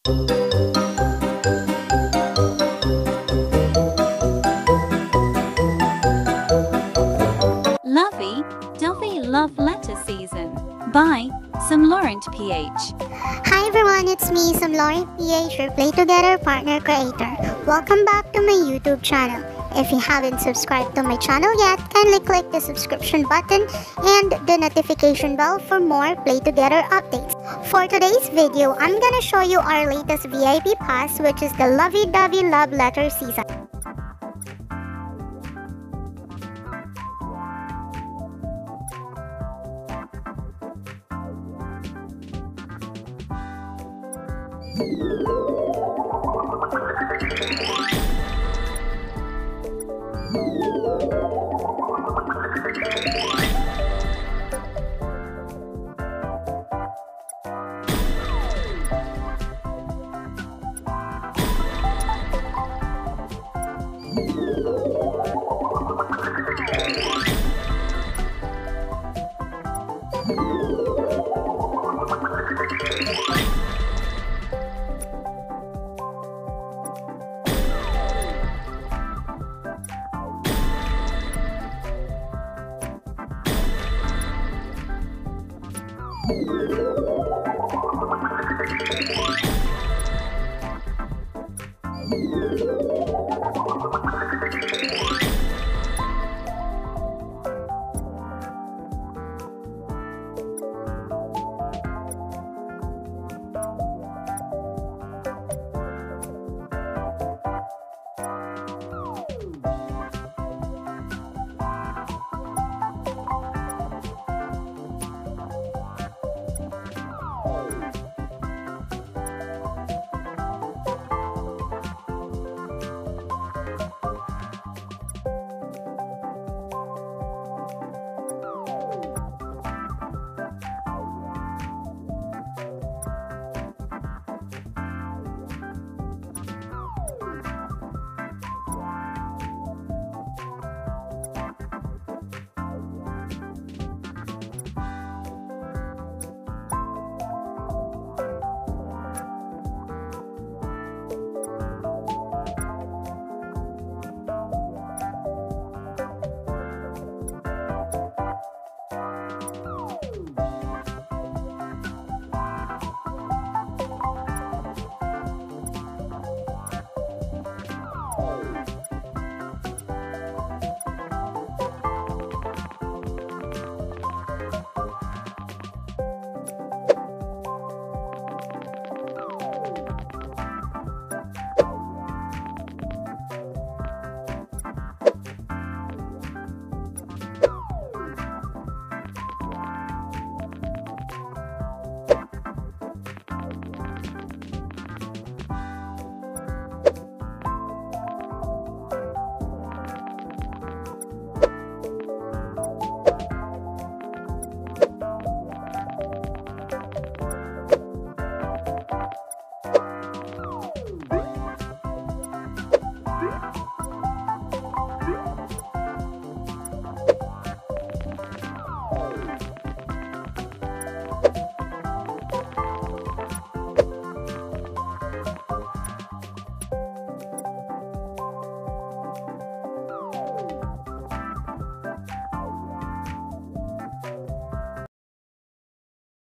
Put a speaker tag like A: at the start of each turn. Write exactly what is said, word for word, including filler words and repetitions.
A: Lovey Dovey Love Letter Season by Sam Laurent P H.
B: Hi everyone, it's me, Sam Laurent P H, your Play Together partner creator. Welcome back to my YouTube channel. If you haven't subscribed to my channel yet, kindly click the subscription button and the notification bell for more Play Together updates. For today's video, I'm gonna show you our latest V I P pass, which is the Lovey Dovey Love Letter Season.